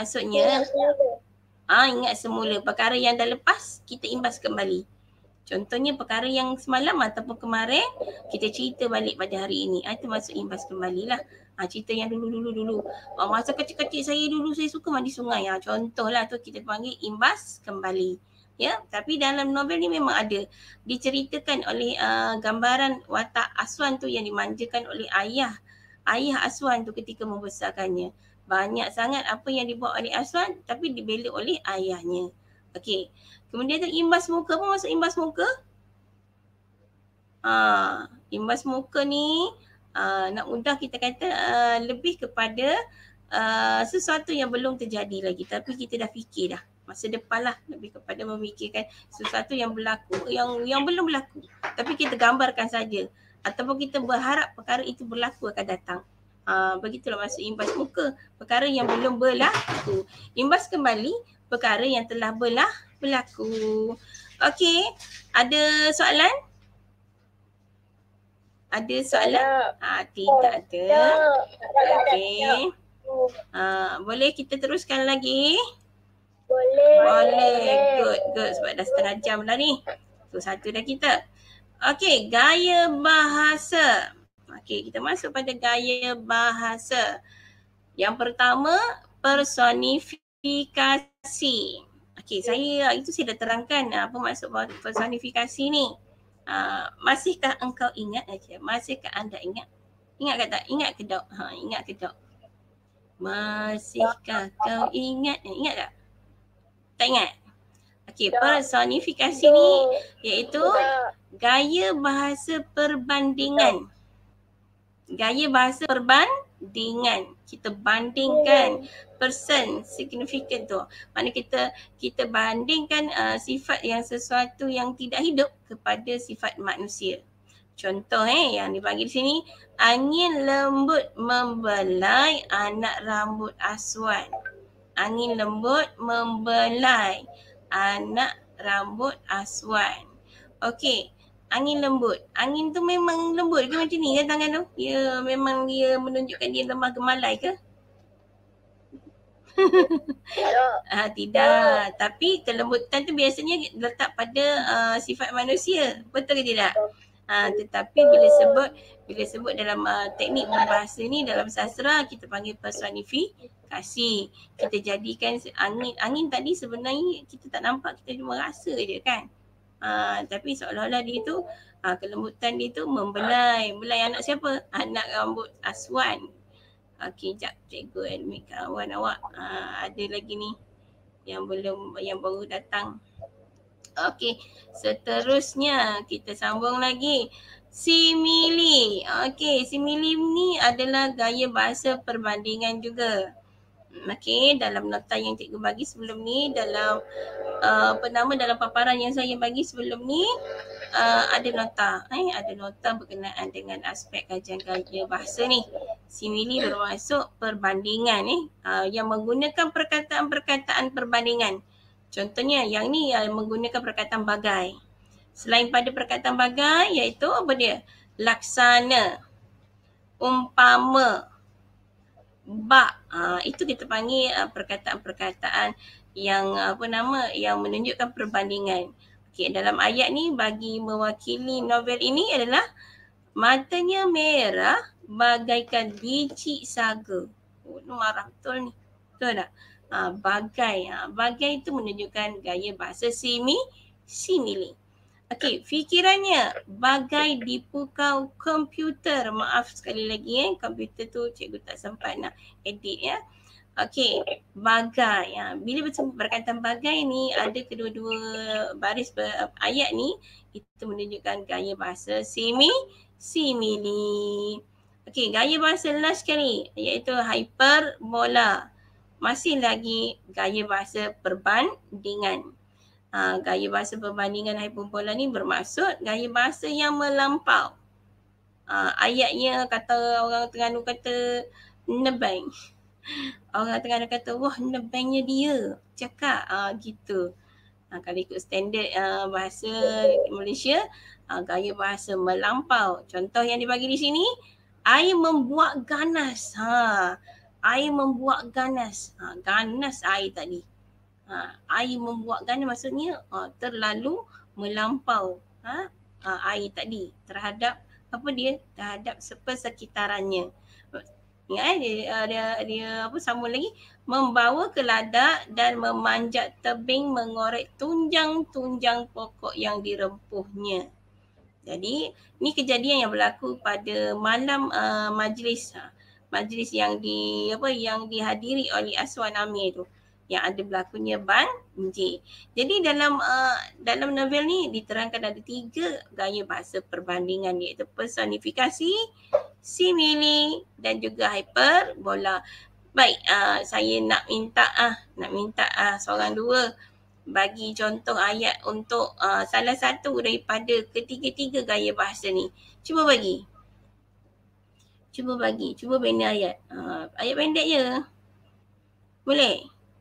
ingat semula. Perkara yang dah lepas kita imbas kembali. Contohnya perkara yang semalam ataupun kemarin kita cerita balik pada hari ini. Itu maksud imbas kembali lah. Cerita yang dulu. Masa kecil-kecil saya suka mandi sungai. Contohlah tu kita panggil imbas kembali. Ya, tapi dalam novel ni memang ada diceritakan oleh gambaran watak Aswan tu yang dimanjakan oleh ayah Aswan tu ketika membesarkannya. Banyak sangat apa yang dibuat oleh Aswan tapi dibela oleh ayahnya. Okey. Kemudian tu imbas muka. Apa maksud imbas muka? Imbas muka ni nak mudah kita kata lebih kepada sesuatu yang belum terjadi lagi tapi kita dah fikir dah. Masa depan lah, lebih kepada memikirkan sesuatu yang berlaku, yang belum berlaku. Tapi kita gambarkan saja. Ataupun kita berharap perkara itu berlaku akan datang. Begitulah maksud imbas muka. Perkara yang belum berlaku. Imbas kembali, perkara yang telah berlaku. Okey, ada soalan? Ada soalan? Tidak ada. Okey. Boleh kita teruskan lagi? Boleh. Good. Sebab dah setengah jam dah ni. So, satu dah kita. Okey, gaya bahasa. Okey, kita masuk pada gaya bahasa. Yang pertama, personifikasi. Okey, saya dah terangkan apa maksud personifikasi ni. Masihkah engkau ingat aja? Masihkah anda ingat? Ingat ke tak? Ingat ke dok? Ingat ke dok? Masihkah kau ingat? Ingat tak? Tak ingat? Okey, personifikasi ni iaitu gaya bahasa perbandingan. Gaya bahasa perbandingan. Kita bandingkan person significant tu. Mana kita bandingkan sifat yang sesuatu yang tidak hidup kepada sifat manusia. Contoh yang dibagi di sini, angin lembut membelai anak rambut aswan. Angin lembut membelai anak rambut aswan. Okey, angin lembut. Angin tu memang lembut ke macam ni kan tangan tu? Memang dia menunjukkan dia lemah gemalai ke? Tidak. Tapi kelembutan tu biasanya letak pada sifat manusia. Betul ke tidak? Tetapi bila sebut dalam teknik berbahasa ni, dalam sastra kita panggil personifikasi. Kita jadikan angin tadi sebenarnya kita tak nampak, kita cuma rasa je kan. Tapi seolah-olah dia tu kelembutan dia tu membelai anak siapa? Anak rambut aswan. Okey, jap cikgu admit kawan awak. Ada lagi ni yang baru datang. Okey, seterusnya kita sambung lagi. Simili. Okey, simili ni adalah gaya bahasa perbandingan juga. Okey, dalam nota yang cikgu bagi sebelum ni, dalam dalam paparan yang saya bagi sebelum ni, ada nota berkenaan dengan aspek kajian gaya bahasa ni. Simili bermaksud perbandingan yang menggunakan perkataan-perkataan perbandingan. Contohnya yang ni menggunakan perkataan bagai. Selain pada perkataan bagai iaitu apa dia? Laksana, umpama, bak. Itu kita panggil perkataan-perkataan yang yang menunjukkan perbandingan. Okey, dalam ayat ni bagi mewakili novel ini adalah matanya merah bagaikan biji saga. Marah betul ni. Betul tak? Bagai. Bagai itu menunjukkan gaya bahasa simili. Okey, fikirannya bagai dipukau komputer. Maaf sekali lagi komputer tu cikgu tak sempat nak edit ya. Okey, bagai. Bila berkaitan bagai ni ada kedua-dua baris ayat ni, itu menunjukkan gaya bahasa simili. Okey, gaya bahasa last sekali iaitu hyperbola. Masih lagi gaya bahasa perbandingan. Gaya bahasa perbandingan hyperbola ni bermaksud gaya bahasa yang melampau. Ayatnya kata orang Terengganu kata nebang. Orang Terengganu kata wah nebangnya dia cakap gitu. Kalau ikut standard bahasa Malaysia, gaya bahasa melampau. Contoh yang dibagi di sini, air membuat ganas. Air membuat ganas. Ganas air tadi. Air membuat ganas maksudnya terlalu melampau air tadi terhadap terhadap persekitarannya. Ingat dia sambung lagi, membawa ke ladak dan memanjat tebing mengorek tunjang-tunjang pokok yang dirempuhnya. Jadi ni kejadian yang berlaku pada malam majlis yang dihadiri oleh Aswan Amir tu, yang ada berlakunya banjir. Jadi dalam novel ni diterangkan ada 3 gaya bahasa perbandingan, iaitu personifikasi, simili dan juga hyperbola. Baik, saya nak minta seorang dua bagi contoh ayat untuk salah satu daripada ketiga-tiga gaya bahasa ni. Cuba bina ayat. Ayat pendek je. Boleh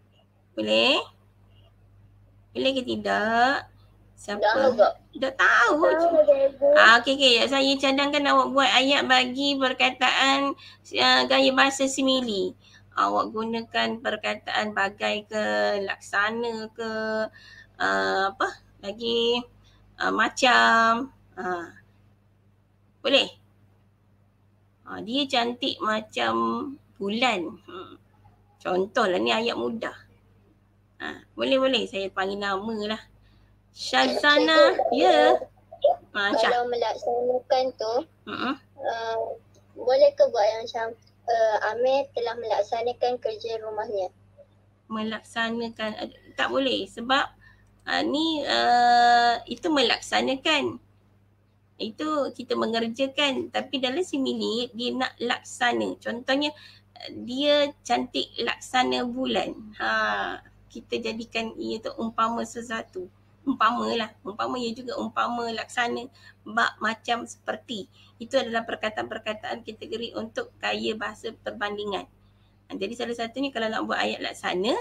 ke tidak? Siapa? Dah tahu. Okey. Saya cadangkan awak buat ayat bagi perkataan gaya bahasa simili. Awak gunakan perkataan bagai ke, laksana ke, macam. Boleh? Dia cantik macam bulan. Contohlah ni ayat mudah. Boleh. Saya panggil nama lah. Syazana. Ya. Kalau melaksanakan tu, boleh ke buat yang macam Amir telah melaksanakan kerja rumahnya? Melaksanakan. Tak boleh sebab itu melaksanakan. Itu kita mengerjakan, tapi dalam simile dia nak laksana. Contohnya dia cantik laksana bulan. Kita jadikan ia tu umpama sesuatu. Umpama ia juga umpama laksana bak macam seperti. Itu adalah perkataan-perkataan kategori untuk gaya bahasa perbandingan. Jadi salah satunya kalau nak buat ayat laksana,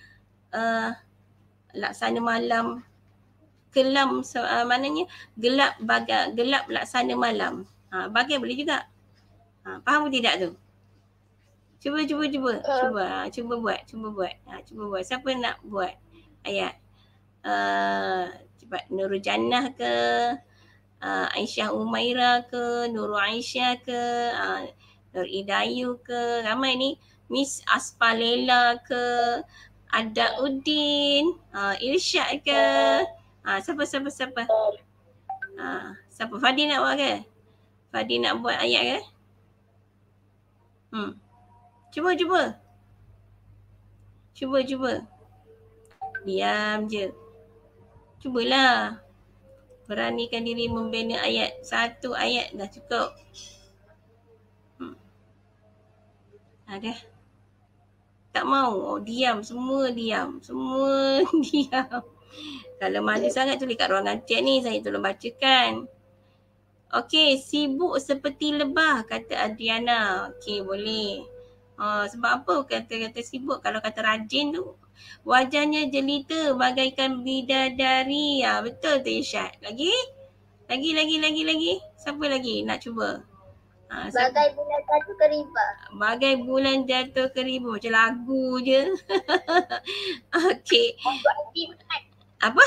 laksana malam kelam, maknanya gelap laksana malam. Bagai boleh juga. Faham ke tidak tu? Cuba. Cuba buat. Siapa nak buat ayat? Cepat. Nurul Jannah ke? Aisyah Umaira ke? Nurul Aisyah ke? Nur Idayu ke? Ramai ni. Miss Aspalela ke? Ada Udin, Irsyad ke? Siapa? Siapa? Fadi nak buat ke? Fadi nak buat ayat ke? Cuba. Diam je. Cubalah. Beranikan diri membina ayat. Satu ayat dah cukup. Ada? Tak mau. Diam. Semua diam. Kalau malu sangat tulis kat ruangan chat ni, saya tolong bacakan. Okey, sibuk seperti lebah, kata Adriana. Okey, boleh. Sebab apa kata sibuk? Kalau kata rajin tu, wajahnya jelita bagaikan bidadari. Betul tu Irsyad. Lagi. Siapa lagi nak cuba? Bagai bulan jatuh ke riba. Bagai bulan jatuh ke riba. Macam lagu je. Okey. Apa?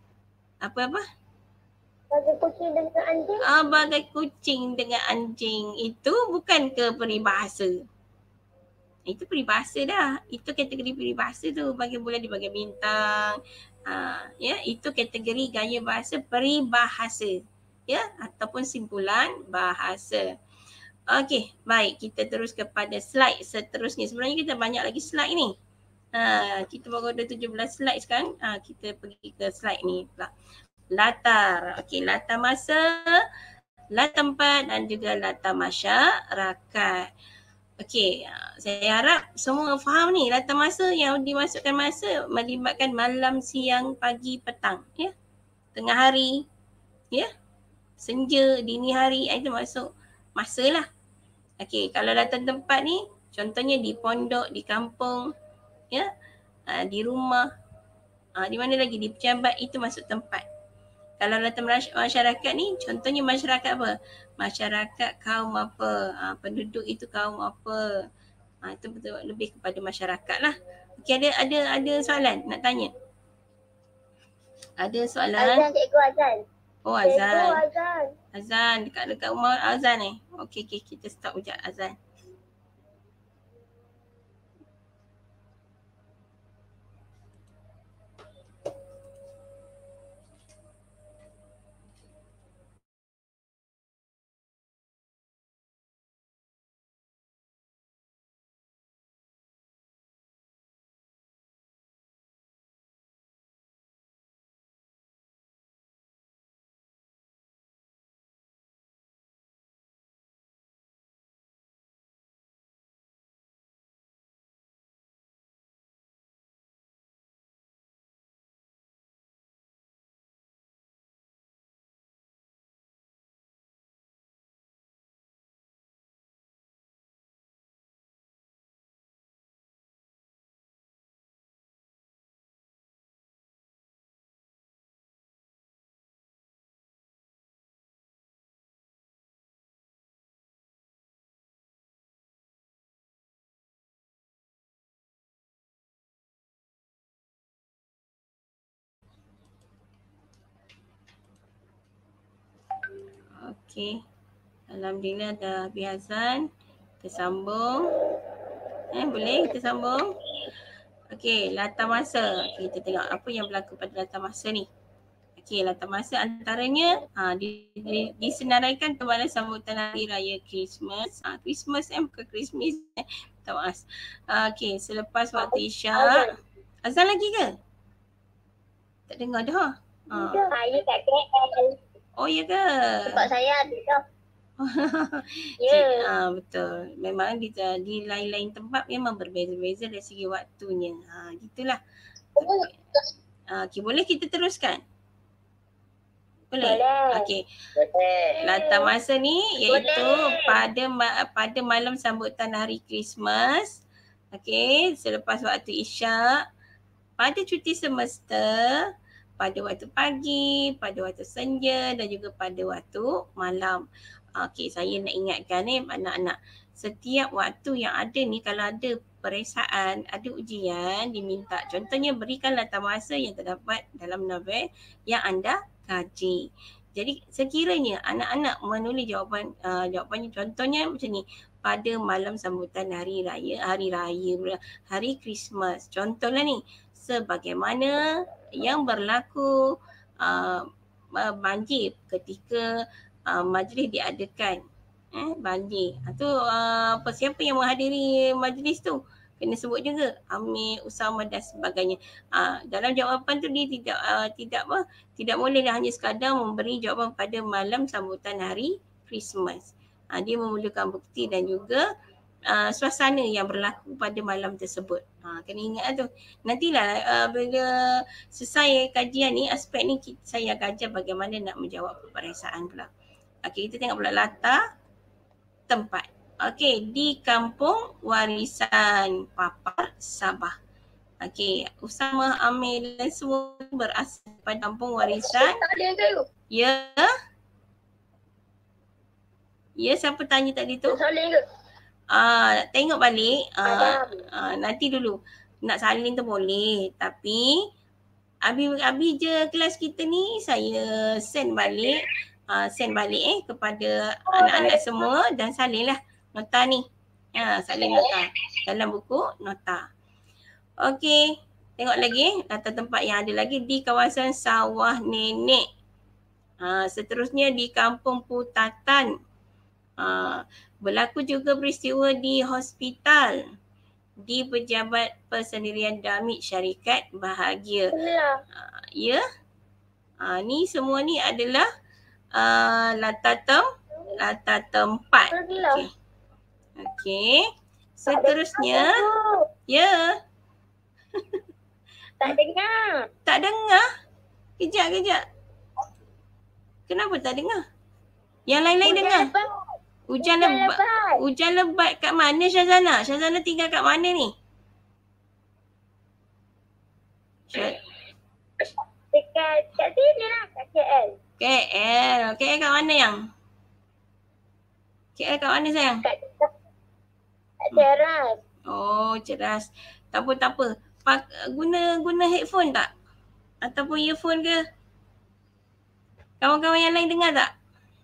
Bagai kucing dengan anjing. Bagai kucing dengan anjing. Itu bukan ke peribahasa. Itu peribahasa dah. Itu kategori peribahasa tu. Bagai bulan di bagai bintang. Itu kategori gaya bahasa peribahasa. Ataupun simpulan bahasa. Okey, baik. Kita terus kepada slide seterusnya. Sebenarnya kita banyak lagi slide ni. Kita baru ada 17 slide sekarang. Kita pergi ke slide ni pula. Latar. Okey, latar masa, latar tempat dan juga latar masyarakat. Okey, saya harap semua faham ni. Latar masa yang dimasukkan masa melibatkan malam, siang, pagi, petang. Tengah hari, senja, dini hari, itu masuk masa lah. Okey, kalau latar tempat ni contohnya di pondok, di kampung, di rumah, di mana lagi, di pejabat, itu masuk tempat. Kalau latar masyarakat ni contohnya masyarakat apa? Masyarakat kaum apa? Penduduk itu kaum apa? Itu betul lebih kepada masyarakat lah. Okey, ada soalan nak tanya? Ada soalan? Azan, cikgu azan. Azan. Azan dekat rumah azan ni. Okey, kita stop sekejap azan. Okey. Alhamdulillah dah habis azan. Kita sambung. Boleh kita sambung? Okey, latar masa. Okay, kita tengok apa yang berlaku pada latar masa ni. Okey, latar masa antaranya disenaraikan kepada sambutan Hari Raya Christmas. Christmas bukan Christmas. Tak maaf. Okey, selepas waktu Isyak. Azan lagi ke? Tak dengar dah. Saya kat KL. Oh, ya ke? Tempat saya ada dah. Betul. Memang di lain-lain tempat memang berbeza-beza dari segi waktunya. Gitulah. Okey, boleh kita teruskan? Boleh? Okey. Latar masa ni iaitu pada malam sambutan Hari Christmas. Okey, selepas waktu Isyak, pada cuti semester, pada waktu pagi, pada waktu senja dan juga pada waktu malam. Okey, saya nak ingatkan anak-anak, setiap waktu yang ada ni kalau ada periksaan, ada ujian diminta. Contohnya berikan latar masa yang terdapat dalam novel yang anda kaji. Jadi sekiranya anak-anak menulis jawapannya contohnya macam ni, pada malam sambutan hari Christmas. Contohnya ni, sebagaimana yang berlaku banjir ketika majlis diadakan. Banjir. Siapa yang menghadiri majlis tu? Kena sebut juga Amir, Usama dan sebagainya. Dalam jawapan tu dia tidak boleh hanya sekadar memberi jawapan pada malam sambutan hari Christmas. Dia memerlukan bukti dan juga suasana yang berlaku pada malam tersebut. Kena ingat tu. Nantilah bila selesai kajian ni, aspek ni saya akan ajar bagaimana nak menjawab peperiksaan pula. Okey, kita tengok pula latar tempat. Okey, di Kampung Warisan Papar, Sabah. Okey, Usama, Amir dan semua berasal pada Kampung Warisan. Ya? Ya, siapa tanya tadi tu? Tengok balik. Nanti dulu. Nak salin tu boleh. Tapi habis je kelas kita ni, saya send balik kepada anak-anak semua dan salinlah nota ni. Salin nota dalam buku nota. Okey, tengok lagi latar tempat yang ada lagi di kawasan Sawah Nenek. Seterusnya di Kampung Putatan. Berlaku juga peristiwa di hospital, di Pejabat Persendirian Damit Syarikat Bahagia. Ya. Ni semua ni adalah latar tempat. Okey. Seterusnya, ya. Tak dengar. Tak dengar? Kejap. Kenapa tak dengar? Yang lain-lain dengar. Hujan lebat kat mana Syazana? Syazana tinggal kat mana ni? Dekat sini lah, kat KL. KL kat mana yang? KL kat mana sayang? Kat Ceras. Oh, Ceras. Tak apa. Guna headphone tak? Ataupun earphone ke? Kawan-kawan yang lain dengar tak?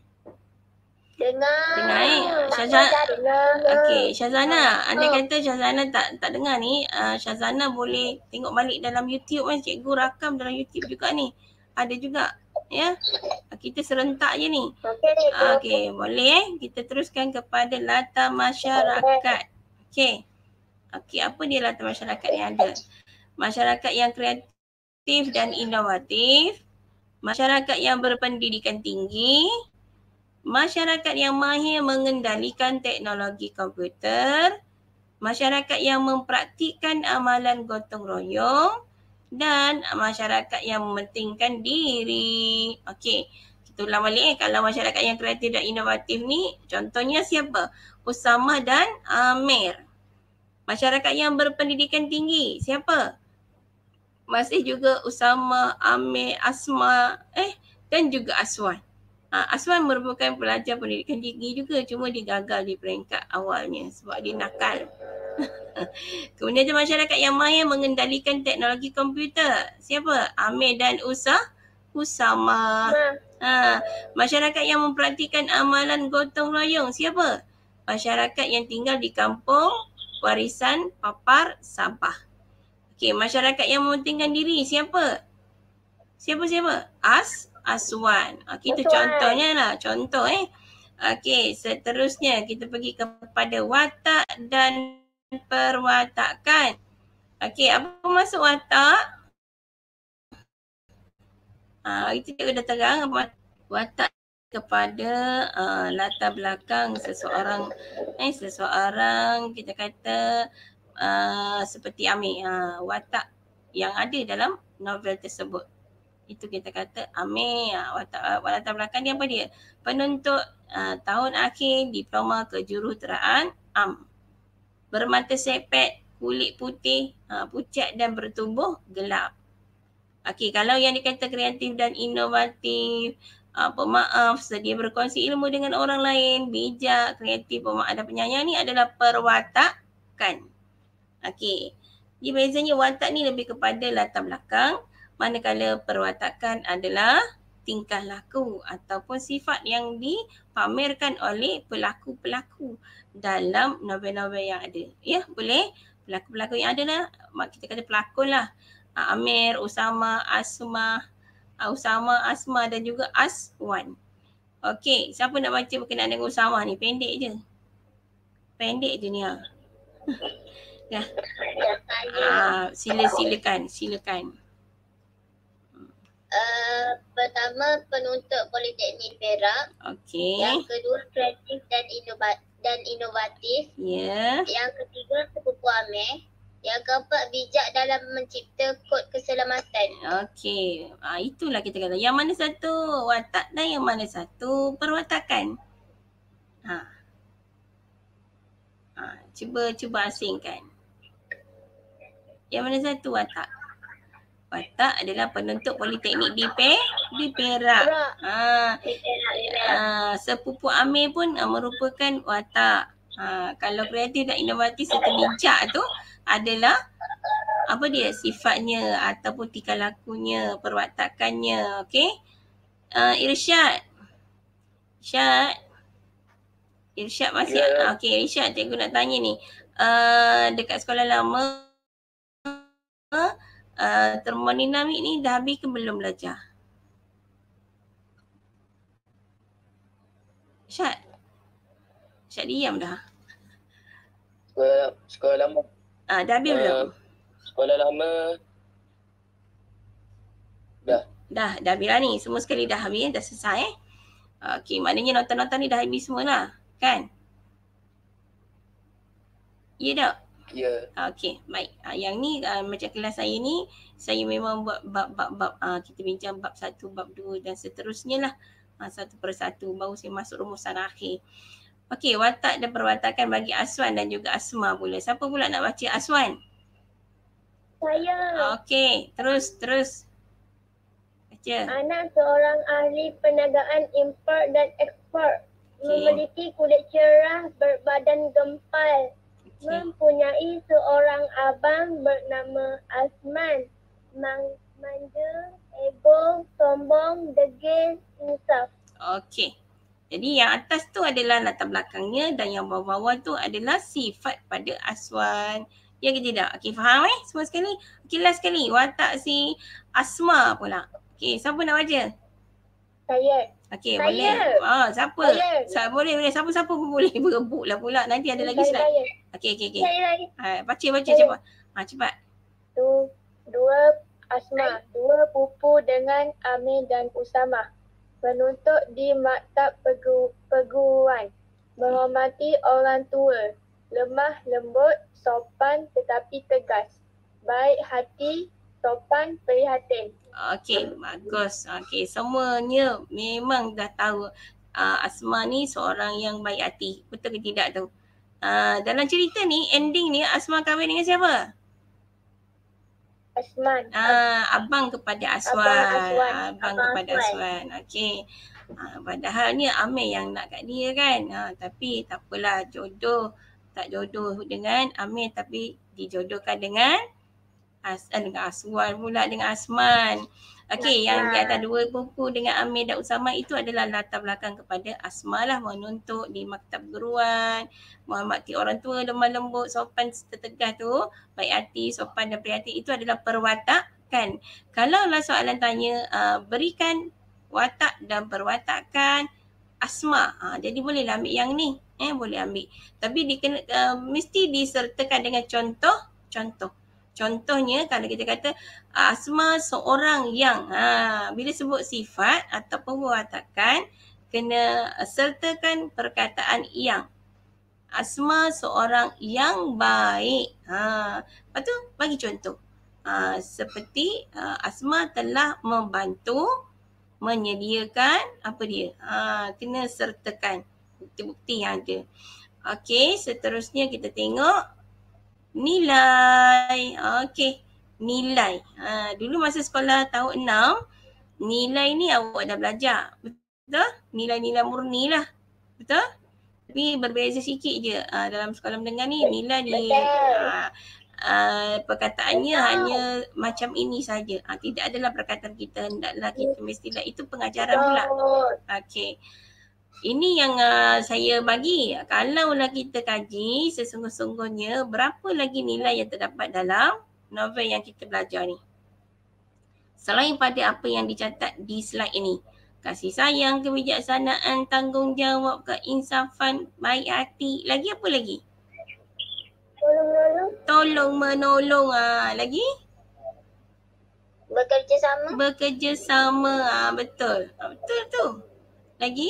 Dengar. Syazana. Okey, Syazana. Andai kata Syazana tak dengar ni, Syazana boleh tengok balik dalam YouTube kan. Cikgu rakam dalam YouTube juga ni. Ada juga. Ya. Kita serentak je ni. Okey, boleh. Kita teruskan kepada latar masyarakat. Okey, apa dia latar masyarakat yang ada? Masyarakat yang kreatif dan inovatif. Masyarakat yang berpendidikan tinggi. Masyarakat yang mahir mengendalikan teknologi komputer. Masyarakat yang mempraktikkan amalan gotong royong. Dan masyarakat yang mementingkan diri. Okey, kita ulang balik. Kalau masyarakat yang kreatif dan inovatif ni, contohnya siapa? Usama dan Amir. Masyarakat yang berpendidikan tinggi, siapa? Masih juga Usama, Amir, Asma dan juga Aswan. Aswan merupakan pelajar pendidikan tinggi juga, cuma dia gagal di peringkat awalnya sebab dia nakal. Kemudian ada masyarakat yang mahir mengendalikan teknologi komputer. Siapa? Amir dan Usama. Masyarakat yang mempraktikkan amalan gotong royong siapa? Masyarakat yang tinggal di kampung warisan papar sampah. Okey, masyarakat yang mementingkan diri siapa? Siapa? Aswan. Okey, itu contohnya lah. Contoh Okey, seterusnya kita pergi kepada watak dan perwatakan. Okey, apa maksud watak? Itu dia dah terang apa watak kepada latar belakang seseorang kita kata seperti Amir, watak yang ada dalam novel tersebut. Itu kita kata Amir, watak latar belakang dia apa dia? Penuntut tahun akhir diploma kejuruteraan AM. Bermata sepet, kulit putih, pucat dan bertubuh gelap. Okey, kalau yang dikata kreatif dan inovatif, pemaaf, sedia berkongsi ilmu dengan orang lain, bijak, kreatif, pemaaf dan penyayang ni adalah perwatakan. Okey, jadi bezanya watak ni lebih kepada latar belakang, manakala perwatakan adalah tingkah laku ataupun sifat yang dipamerkan oleh pelakon-pelakon dalam novel-novel yang ada. Ya, boleh? Pelakon-pelakon yang ada lah, kita kata pelakon lah. Amir, Usama, Asma dan juga Aswan. Okey, siapa nak baca berkenaan dengan Usama ni? Pendek je ni. Ya. Silakan. Pertama, penuntut Politeknik Perak. Okey. Yang kedua, kreatif dan inovatif. Ya. Yang ketiga, sepupu Amir. Yang keempat, bijak dalam mencipta kod keselamatan. Okey, itulah kita kata. Yang mana satu watak dan yang mana satu perwatakan? Cuba asingkan. Yang mana satu watak? Watak adalah penuntut Politeknik di Perak. Sepupu Amir pun merupakan watak. Kalau kreatif dan inovatif serta bijak tu adalah apa dia sifatnya ataupun tingkah lakunya, perwatakannya. Okey. Irsyad masih okey. Irsyad, cikgu nak tanya ni. Dekat sekolah lama termodinamik ni dah habis ke belum belajar? Irsyad diam dah. Sekolah lama. Dah habis belum? Sekolah lama Dah habis lah ni. Semua sekali dah habis, dah selesai. Okey, maknanya nota-nota ni dah habis semua lah. Kan? Ya tak? Ya. Okey, baik. Yang ni macam kelas saya ni, saya memang buat bab-bab. Kita bincang bab 1, bab 2 dan seterusnya lah. Satu persatu baru saya masuk rumusan akhir. Okey, watak dan perwatakan bagi Aswan dan juga Asma pula. Siapa pula nak baca? Aswan? Saya. Okey, terus. Baca. Anak seorang ahli perniagaan import dan ekspor. Okey. Memiliki kulit cerah, berbadan gempal. Mempunyai seorang abang bernama Asman. Manja, ego, sombong, degil, insaf. Okey. Jadi yang atas tu adalah latar belakangnya dan yang bawah-bawah tu adalah sifat pada Aswan. Ya ke tidak? Okey, faham semua sekali? Okey, last sekali. Watak si Asma pula. Okey, siapa nak baca? Saya. Okey, boleh. Siapa? Boleh. Siapa-siapa pun boleh berebut lah pula. Nanti ada lagi slide. Okey. Saya lagi. Baca cepat. Cepat. Dua Asma, dua pupu dengan Amir dan Usama. Menuntut di maktab perguruan. Menghormati orang tua. Lemah lembut, sopan tetapi tegas. Baik hati, sopan, prihatin. Okey, bagus. Okey, semuanya memang dah tahu Asma ni seorang yang baik hati. Betul ke tidak tu? Dalam cerita ni, ending ni Asma kahwin dengan siapa? Asman. Abang kepada Aswan. Abang kepada Aswan. Okey. Padahalnya Amir yang nak kat dia kan. Tapi tak apalah, tak jodoh dengan Amir tapi dijodohkan dengan Aswan pula, dengan Asman. Okey, yang di atas 2 buku dengan Amir dan Usama itu adalah latar belakang kepada Asma lah, menuntut di maktab guruan, menghormati orang tua, lemah lembut, sopan tetegah tu, baik hati, sopan dan prihatin, itu adalah perwatakan. Kalaulah soalan tanya berikan watak dan perwatakan Asma, jadi bolehlah ambil yang ni, boleh ambil. Tapi mesti disertakan dengan contoh. Contohnya kalau kita kata Asma seorang yang, bila sebut sifat ataupun perwatakan, kena sertakan perkataan yang. Asma seorang yang baik. Lepas tu bagi contoh. Seperti Asma telah membantu menyediakan apa dia. Kena sertakan bukti-bukti yang ada. Okey, seterusnya kita tengok nilai. Okey, nilai. Dulu masa sekolah tahun 6, nilai ni awak dah belajar. Betul? Nilai-nilai murni lah. Betul? Tapi berbeza sikit je. Dalam sekolah menengah ni nilai ni perkataannya hanya macam ini saja. Tidak adalah perkataan kita hendaklah kita mestilah. Itu pengajaran pula. Okey. Ini yang saya bagi. Kalaulah kita kaji sesungguh-sungguhnya, berapa lagi nilai yang terdapat dalam novel yang kita belajar ni. Selain pada apa yang dicatat di slide ini. Kasih sayang, kebijaksanaan, tanggungjawab, keinsafan, baik hati. Lagi apa lagi? Tolong menolong. Lagi? Bekerjasama. Bekerjasama. Betul. Betul tu. Lagi?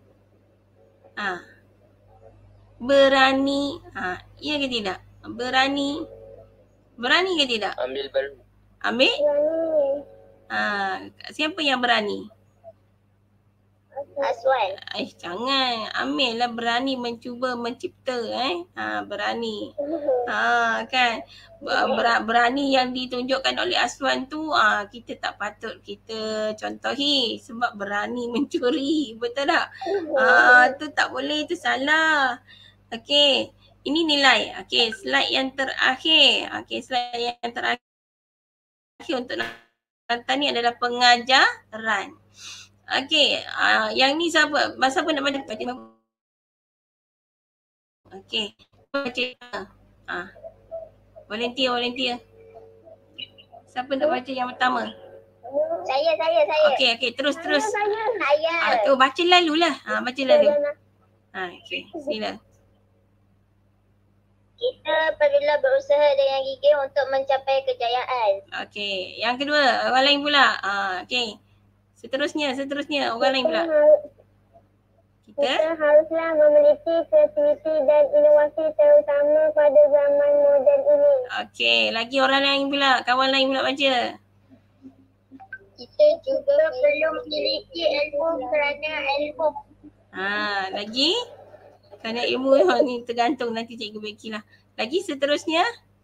Berani. Ya ke tidak? Berani. Berani ke tidak? Ambil baru. Ambil? Siapa yang berani? Aswan. Jangan. Amil lah, berani mencuba mencipta. Berani. Kan. Berani yang ditunjukkan oleh Aswan tu, kita tak patut kita contohi sebab berani mencuri. Betul tak? Tu tak boleh, tu salah. Okey. Ini nilai. Okey, slide yang terakhir. Slide yang terakhir untuk Nathan ni adalah pengajaran. Okey, yang ni siapa? Siapa nak baca? Okey, baca. Volunteer. Siapa nak baca yang pertama? Saya. Okey, terus. Saya. Tu baca lalulah. Baca lalu. Okey, sila. Kita perlulah berusaha dengan gigih untuk mencapai kejayaan. Okey, yang kedua, orang lain pula. Okey. Seterusnya, orang lain pula. Kita haruslah memiliki kreativiti dan inovasi terutama pada zaman moden ini. Okey, lagi orang lain pula, kawan lain pula baca. Kita juga perlu memiliki ilmu kerana ilmu. Lagi? Kerana ilmu ni tergantung, nanti cikgu bakilah. Lagi seterusnya?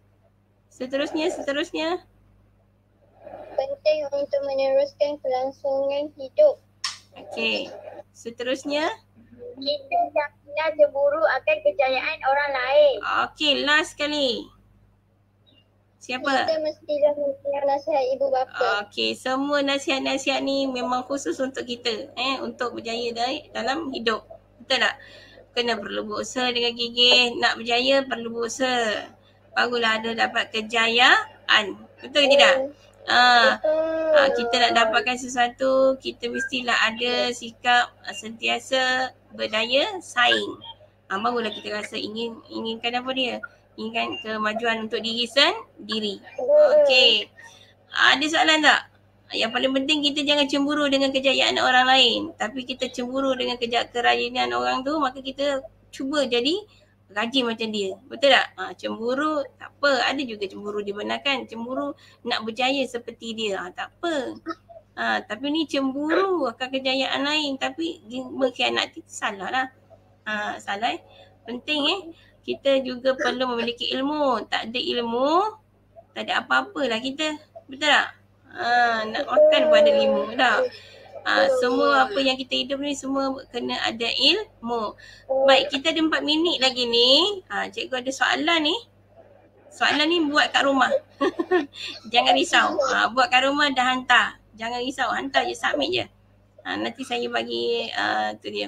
Penting untuk meneruskan kelangsungan hidup. Okey. Seterusnya? Kita janganlah cemburu akan kejayaan orang lain. Okey, last sekali. Siapa? Kita mestilah mendengar nasihat ibu bapa. Okey, semua nasihat-nasihat ni memang khusus untuk kita. Untuk berjaya dalam hidup. Betul tak? Kena perlu berusaha dengan gigih. Nak berjaya perlu berusaha. Barulah ada dapat kejayaan. Betul ke tidak? Kita nak dapatkan sesuatu, kita mestilah ada sikap sentiasa berdaya saing. Barulah kita rasa inginkan apa dia? Inginkan kemajuan untuk diri sendiri. Okey. Ada soalan tak? Yang paling penting kita jangan cemburu dengan kejayaan orang lain. Tapi kita cemburu dengan kerajinan orang tu, maka kita cuba jadi rajin macam dia. Betul tak? Cemburu tak apa. Ada juga cemburu dibenarkan. Cemburu nak berjaya seperti dia. Tak apa. Tapi ni cemburu akan kejayaan lain. Tapi berkhianat tu salah lah. Salah Penting kita juga perlu memiliki ilmu. Tak ada ilmu, tak ada apa-apalah kita. Betul tak? Nak makan pun ada ilmu dah. Semua apa yang kita hidup ni semua kena ada ilmu. Baik, kita ada 4 minit lagi ni. Cikgu ada soalan ni. Soalan ni buat kat rumah. Jangan risau. Buat kat rumah dah hantar. Jangan risau, hantar je, submit je. Nanti saya bagi tu dia.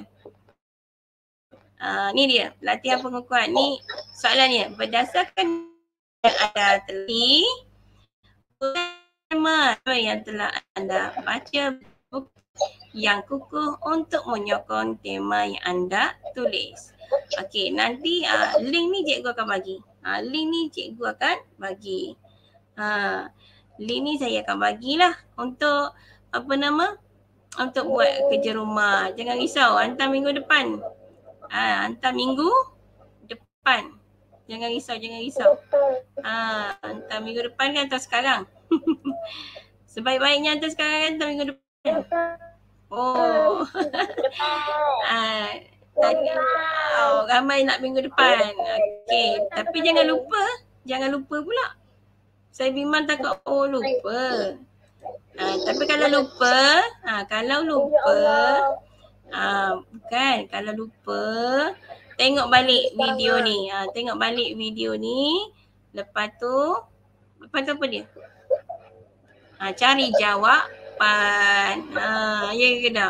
Ni dia, latihan pengukuhan. Ni soalannya, berdasarkan yang anda teliti, tema yang telah anda baca yang kukuh untuk menyokong tema yang anda tulis. Okey, nanti link ni cikgu akan bagi. Link ni cikgu akan bagi. Link ni saya akan bagilah untuk untuk buat kerja rumah. Jangan risau, hantar minggu depan. Hantar minggu depan. Jangan risau. Hantar minggu depan kan atau sekarang? Sebaik-baiknya hantar sekarang kan atau minggu depan? Oh. Ramai nak minggu depan. Okey, tapi jangan lupa pula. Saya bimbang takut lupa. Tapi kalau lupa, kalau lupa, tengok balik video ni. Lepas tu apa dia? Cari jawapan. Ya ke tak?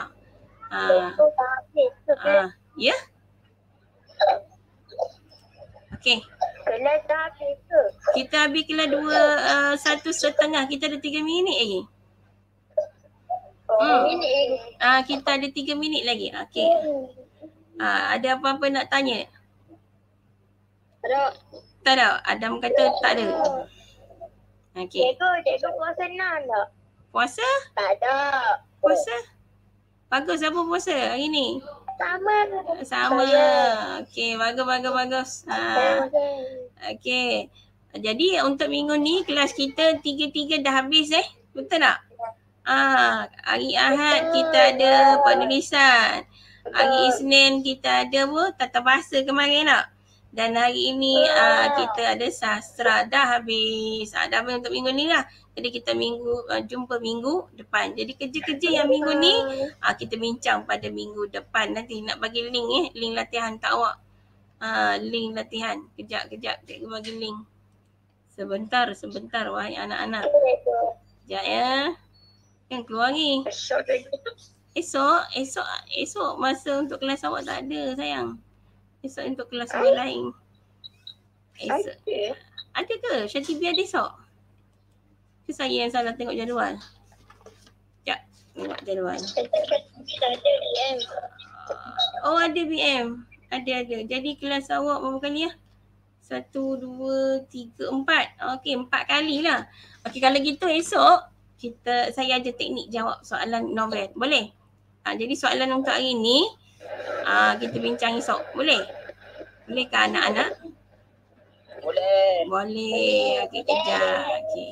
Ya? Okey. Kelas dah habis ke? Kita habis kelas 1:30. Kita ada 3 minit lagi. Minit lagi. Kita ada 3 minit lagi. Okey. Ada apa-apa nak tanya? Tak ada. Adam kata tak ada. Okey. Cikgu puasa senang tak? Puasa? Tak ada. Puasa? Bagus, apa puasa hari ni? Sama. Okey, bagus. Okey. Jadi untuk minggu ni kelas kita 3 dah habis Betul tak? Hari Ahad kita ada penulisan. Hari Isnin kita ada tata bahasa kemarin tak? Dan hari ini kita ada sastra dah habis. Dah habis untuk minggu ni lah. Jadi kita jumpa minggu depan. Jadi kerja-kerja yang minggu ni kita bincang pada minggu depan. Nanti nak bagi link link latihan tak awak. Link latihan. Kejap cikgu bagi link. Sebentar wahai anak-anak. Sekejap ya. Kan keluar ni. Esok masa untuk kelas awak tak ada sayang. Esok untuk kelas awak lain. Esok. Ada ke? Syatibi ada esok? Ke saya yang salah tengok jadual? Sekejap, tengok jadual. Ada BM. Ada BM. Ada. Jadi kelas awak berapa kali 1, 2, 3, 4. Okey, 4 kali lah. Okey, kalau gitu esok saya ajar teknik jawab soalan novel. Boleh? Jadi soalan untuk hari ni kita bincang esok. Boleh? Bolehkah anak-anak? Boleh. Okey, kejap. Okey.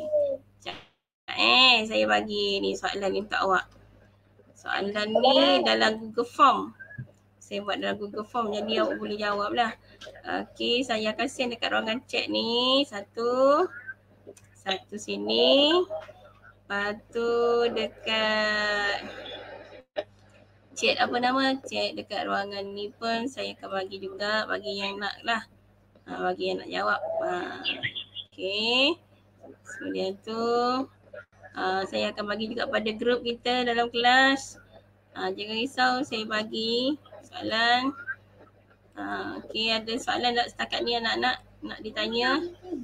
Saya bagi ni soalan ni untuk awak. Soalan ni dalam Google Form. Saya buat dalam Google Form jadi awak boleh jawab lah. Okey, saya akan send dekat ruangan chat ni. Satu sini. Lepas tu dekat chat chat dekat ruangan ni pun saya akan bagi juga bagi yang nak lah. Bagi yang nak jawab. Okey. Kemudian tu saya akan bagi juga pada grup kita dalam kelas. Jangan risau, saya bagi soalan. Okey, ada soalan tak setakat ni anak-anak nak ditanya?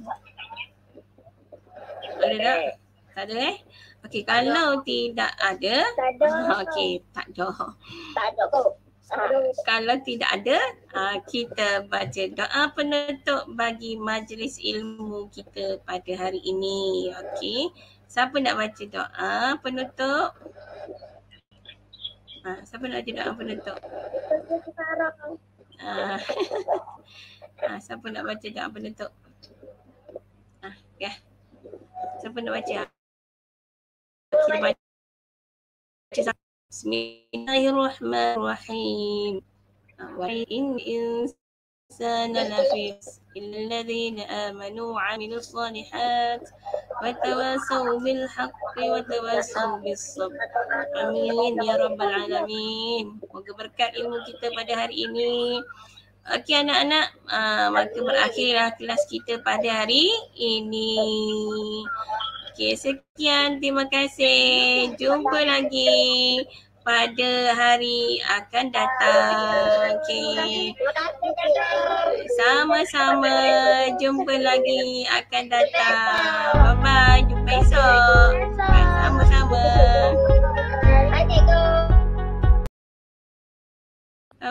Ada tak? Tak ada Okey, kalau tidak ada. Okey, tak ada. Kalau tidak ada, kita baca doa penutup bagi majlis ilmu kita pada hari ini. Okey. Siapa nak baca doa penutup? Siapa nak baca doa penutup? Siapa nak baca doa penutup? Siapa nak baca? Kita baca. Bismillahirrahmanirrahim. Wa in insana lafi الذين آمنوا وعملوا الصالحات وتواصوا بالحق وتواصوا بالصبر. Amin ya rabbal alamin. Moga berkat ilmu kita pada hari ini. Okey anak-anak, maka berakhirlah kelas kita pada hari ini. Okey, sekian. Terima kasih. Jumpa lagi pada hari akan datang. Okey. Sama-sama. Jumpa lagi akan datang. Bye-bye. Jumpa esok.